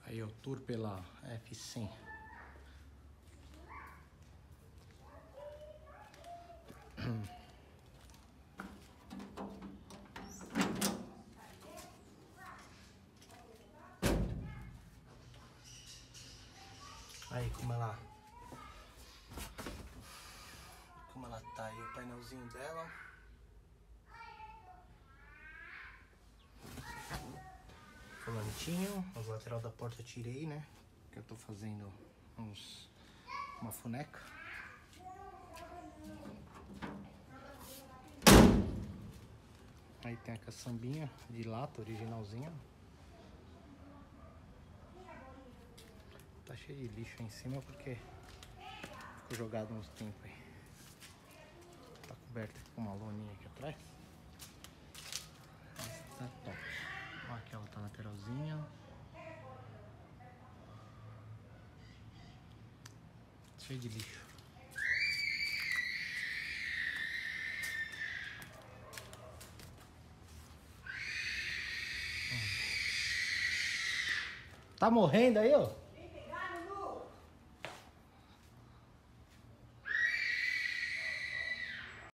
Aí o tour pela F100. Aí como ela tá aí, o painelzinho dela. Volantinho, as lateral da porta eu tirei, né? Que eu tô fazendo uma funeca. Aí tem a caçambinha de lata originalzinha. Tá cheio de lixo aí em cima porque ficou jogado uns tempos aí. Tá coberta com uma loninha aqui atrás. Essa tá top. Ó, aqui ela tá lateralzinha. Cheio de lixo. Tá morrendo aí, ó?